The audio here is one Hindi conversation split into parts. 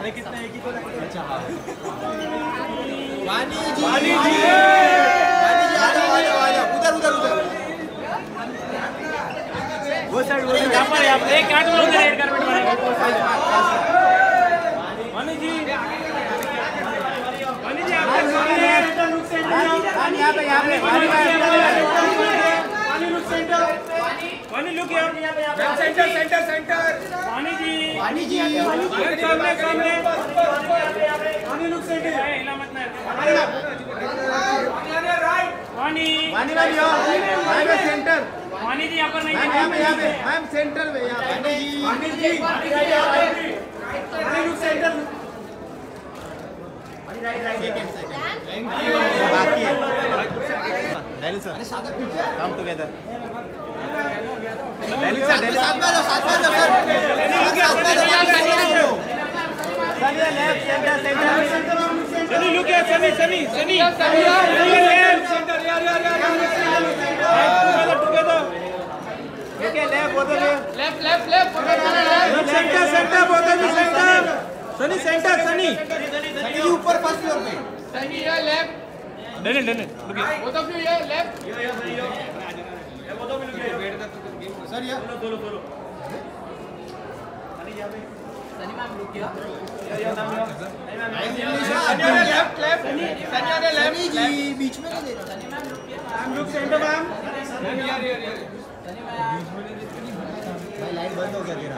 अरे कितना एक ही तो अच्छा हाँ वानी जी वानी जी आ जाओ उधर उधर उधर वो साइड यहाँ पर एक क्या तुम लोग रेड कारपेट बनेगा वानी जी यहाँ पे वानी लुक यार सेंटर सेंटर सेंटर वानी जी वानी जी सामने सामने वानी लुक सेंटर हिला मत ना वानी वानी मैम यहाँ सेंटर वानी जी यहाँ पर नहीं यहाँ पे मैम सेंटर में यहाँ वानी जी वानी लुक सेंटर थैंक यू बाकी है डेली सर कम टुगेदर डेली सर साथ में लो sir left centre centre Sunny look है सनी सेंटर यार together okay left both left centre both centre Sunny centre Sunny ji ऊपर फर्स्ट फ्लोर पे सनी ये left done both of you ये लेफ्ट सर ये दोनों सनी मैम रुक गया सनी जी बीच में नहीं दे रहा सनी मैम रुक गया ma'am look centre ma'am Sunny ma'am भाई लाइट बंद हो गया तेरा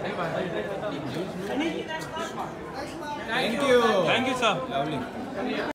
थैंक यू सर लवली